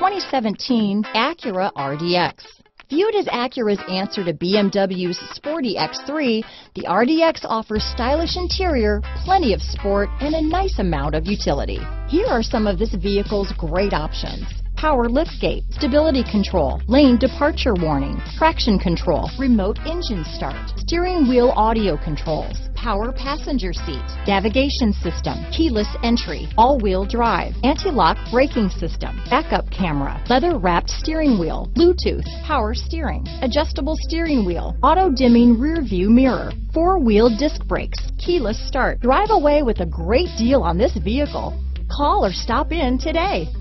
2017 Acura RDX. Viewed as Acura's answer to BMW's sporty X3, the RDX offers stylish interior, plenty of sport, and a nice amount of utility. Here are some of this vehicle's great options: power liftgate, stability control, lane departure warning, traction control, remote engine start, steering wheel audio controls, power passenger seat, navigation system, keyless entry, all-wheel drive, anti-lock braking system, backup camera, leather-wrapped steering wheel, Bluetooth, power steering, adjustable steering wheel, auto-dimming rear view mirror, four-wheel disc brakes, keyless start. Drive away with a great deal on this vehicle. Call or stop in today.